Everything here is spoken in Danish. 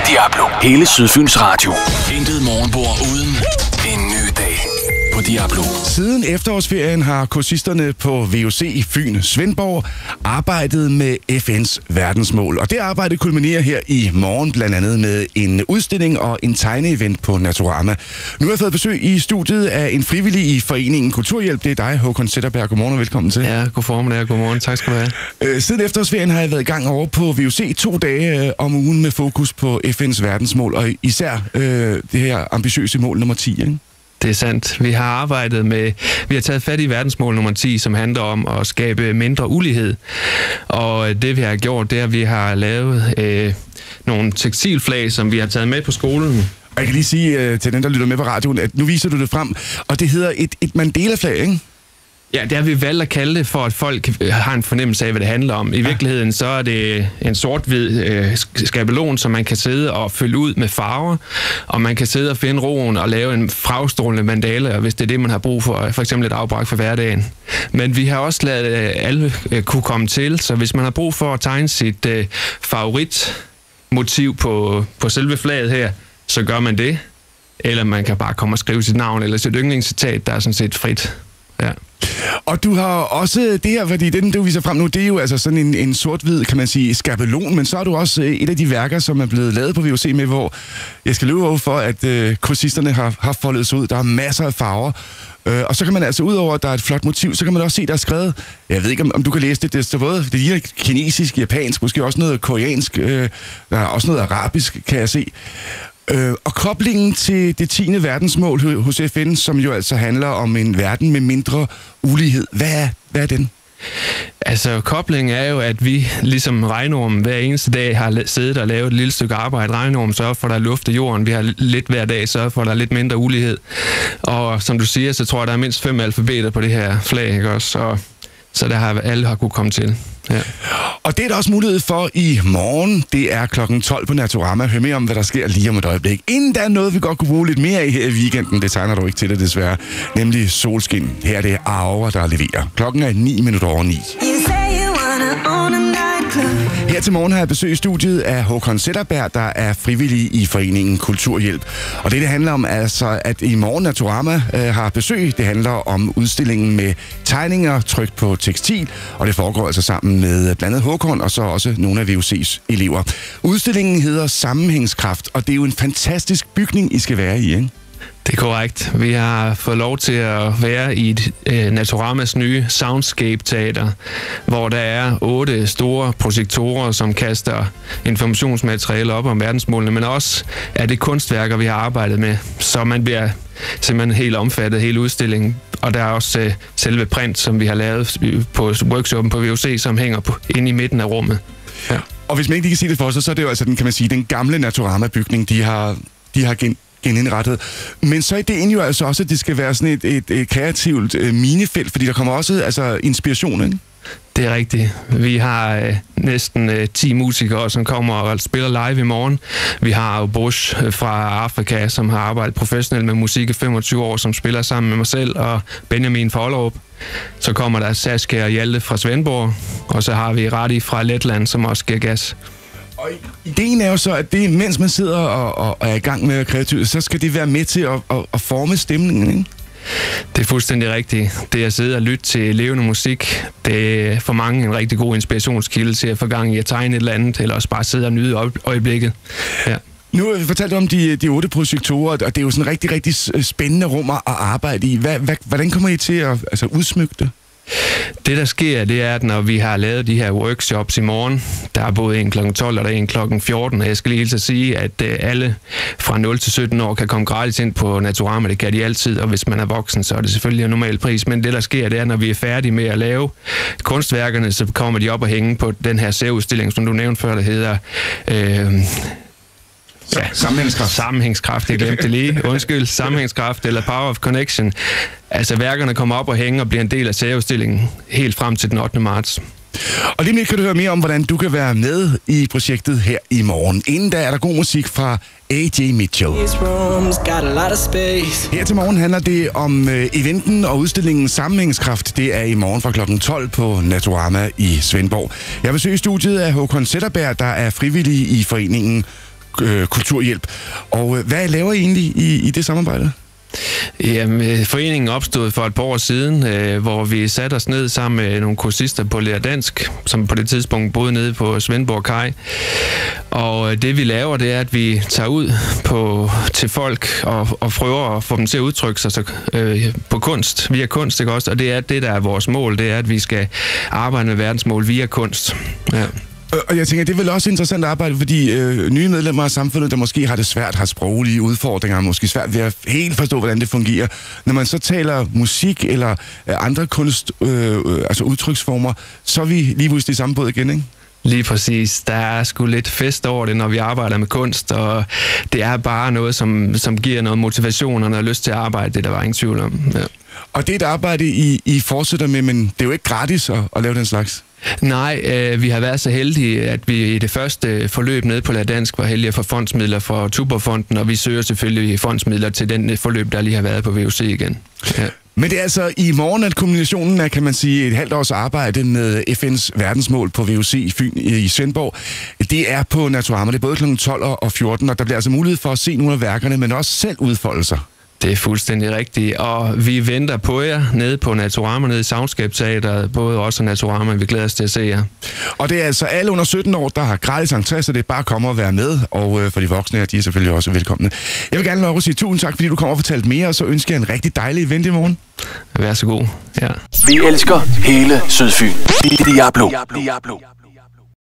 Diablo. Hele Sydfyns Radio. Intet morgenbord uden en ny dag på Diablo. Siden efterårsferien har kursisterne på VUC i Fyn Svendborg arbejdet med FN's verdensmål. Og det arbejde kulminerer her i morgen blandt andet med en udstilling og en tegneevent på Naturama. Nu har jeg fået besøg i studiet af en frivillig i foreningen Kulturhjælp. Det er dig, Håkon Zetterberg. Godmorgen og velkommen til. Ja, god formiddag og godmorgen. Tak skal du have. Siden efterårsferien har jeg været i gang over på VUC 2 dage om ugen med fokus på FN's verdensmål, og især det her ambitiøse mål nummer 10, ikke? Det er sandt. Vi har taget fat i verdensmål nummer 10, som handler om at skabe mindre ulighed. Og det vi har gjort, det er, at vi har lavet nogle tekstilflag, som vi har taget med på skolen. Og jeg kan lige sige til den, der lytter med på radioen, at nu viser du det frem, og det hedder et Mandela-flag, ikke? Ja, det har vi valgt at kalde det, for at folk har en fornemmelse af, hvad det handler om. I virkeligheden så er det en sort-hvid skabelon, som man kan sidde og fylde ud med farver, og man kan sidde og finde roen og lave en farvestrålende mandala, hvis det er det, man har brug for, for eksempel et afbræk for hverdagen. Men vi har også ladet alle kunne komme til, så hvis man har brug for at tegne sit favoritmotiv på selve flaget her, så gør man det. Eller man kan bare komme og skrive sit navn eller sit yndlingscitat, der er sådan set frit. Ja. Og du har også det her, fordi den, du viser frem nu, det er jo altså sådan en sort-hvid, kan man sige, skabelon, men så har du også et af de værker, som er blevet lavet på VUC med, hvor jeg skal løbe over for, at kursisterne har foldet sig ud. Der er masser af farver, og så kan man altså, udover at der er et flot motiv, så kan man også se, der er skrevet, jeg ved ikke, om du kan læse det, det er både det er kinesisk, japansk, måske også noget koreansk, der er også noget arabisk, kan jeg se. Og koblingen til det 10. verdensmål hos FN, som jo altså handler om en verden med mindre ulighed. Hvad er den? Altså, koblingen er jo, at vi ligesom regnormen hver eneste dag har siddet og lavet et lille stykke arbejde. Regnormen sørger for, at der er luft i jorden. Vi har lidt hver dag sørget for, at der er lidt mindre ulighed. Og som du siger, så tror jeg, der er mindst 5 alfabeter på det her flag, ikke også? Så der har alle kunne komme til. Ja. Og det er der også mulighed for i morgen. Det er klokken 12 på Naturama. Hør mere om, hvad der sker lige om et øjeblik. Inden der er noget, vi godt kunne bruge lidt mere af her i weekenden. Det tegner du ikke til det, desværre. Nemlig solskin. Her er det Aura, der leverer. Klokken er 9:09. Her til morgen har jeg besøg i studiet af Håkon Zetterberg, der er frivillig i foreningen Kulturhjælp. Og det handler om altså, at i morgen Naturama har besøg. Det handler om udstillingen med tegninger trykt på tekstil, og det foregår altså sammen med blandt andet Håkon og så også nogle af VUC's elever. Udstillingen hedder Sammenhængskraft, og det er jo en fantastisk bygning, I skal være i, ikke? Det er korrekt. Vi har fået lov til at være i Naturamas nye Soundscape-teater, hvor der er 8 store projektorer, som kaster informationsmateriale op om verdensmålene, men også er det kunstværker, vi har arbejdet med, så man bliver simpelthen helt omfattet hele udstillingen. Og der er også selve print, som vi har lavet på workshoppen på VUC, som hænger inde i midten af rummet. Ja. Og hvis man ikke kan se det for sig, så er det jo altså den gamle Naturama-bygning, de har genindrettet. Men så er ideen jo altså også, at det skal være sådan et kreativt minefelt, fordi der kommer også altså inspiration, ikke? Det er rigtigt. Vi har næsten 10 musikere, som kommer og spiller live i morgen. Vi har Bush fra Afrika, som har arbejdet professionelt med musik i 25 år, som spiller sammen med mig selv og Benjamin fra Ollerup. Så kommer der Saskia og Hjalte fra Svendborg, og så har vi Radi fra Letland, som også giver gas. Og ideen er jo så, at det, mens man sidder og er i gang med kreativt, så skal det være med til at forme stemningen, ikke? Det er fuldstændig rigtigt. Det at sidde og lytte til levende musik, det er for mange en rigtig god inspirationskilde til at få gang i at tegne et eller andet, eller også bare sidde og nyde øjeblikket. Ja. Nu har vi fortalt om de 8 projektorer, og det er jo sådan rigtig, rigtig spændende rum at arbejde i. Hvordan kommer I til at udsmykke det? Det, der sker, det er, at når vi har lavet de her workshops i morgen, der er både en kl. 12 og der er en kl. 14, og jeg skal lige helt sige, at alle fra 0 til 17 år kan komme gratis ind på Naturama. Det kan de altid, og hvis man er voksen, så er det selvfølgelig en normal pris. Men det, der sker, det er, når vi er færdige med at lave kunstværkerne, så kommer de op og hænge på den her særudstilling, som du nævnte før, der hedder... Sammenhængskraft, jeg glemte det lige. Undskyld, sammenhængskraft eller Power of Connection. Altså værkerne kommer op og hænger og bliver en del af særudstillingen helt frem til den 8. marts. Og lige lidt kan du høre mere om, hvordan du kan være med i projektet her i morgen. Inden da er der god musik fra AJ Mitchell. Her til morgen handler det om eventen og udstillingen Sammenhængskraft. Det er i morgen fra kl. 12 på Naturama i Svendborg. Jeg besøger studiet af Håkon Zetterberg, der er frivillig i foreningen kulturhjælp. Og hvad laver I egentlig i det samarbejde? Jamen, foreningen opstod for et par år siden, hvor vi satte os ned sammen med nogle kursister på Lære Dansk, som på det tidspunkt boede nede på Svendborg Kaj. Og det vi laver, det er, at vi tager ud til folk og prøver at få dem til at udtrykke sig på kunst, via kunst, ikke også? Og det er det, der er vores mål, det er, at vi skal arbejde med verdensmål via kunst. Ja. Og jeg tænker, det er vel også interessant at arbejde, fordi nye medlemmer af samfundet, der måske har det svært, har sproglige udfordringer, måske svært ved at helt forstå, hvordan det fungerer. Når man så taler musik eller andre altså udtryksformer, så er vi lige pludselig i samme båd igen, ikke? Lige præcis. Der er sgu lidt fest over det, når vi arbejder med kunst, og det er bare noget, som giver noget motivation og noget lyst til at arbejde, det der var ingen tvivl om. Ja. Og det er et arbejde, I fortsætter med, men det er jo ikke gratis at lave den slags. Nej, vi har været så heldige, at vi i det første forløb nede på Lære Dansk var heldige at få fondsmidler fra Tuborgfonden, og vi søger selvfølgelig fondsmidler til den forløb, der lige har været på VUC igen. Ja. Men det er altså i morgen, at kombinationen af, kan man sige, et halvt års arbejde med FN's verdensmål på VUC i Fyn i Svendborg. Det er på Naturama. Det er både kl. 12 og 14, og der bliver altså mulighed for at se nogle af værkerne, men også selv udfolde sig. Det er fuldstændig rigtigt, og vi venter på jer nede på Naturama, nede i Soundscape Teateret, både os og Naturama, vi glæder os til at se jer. Og det er altså alle under 17 år, der har gratis entré, så det er bare at komme og være med, og for de voksne, de er selvfølgelig også velkomne. Jeg vil gerne lov at sige tusind tak, fordi du kommer og fortalte mere, og så ønsker jeg en rigtig dejlig event i morgen. Vær så god. Ja. Vi elsker hele Sydfyn. Diablo.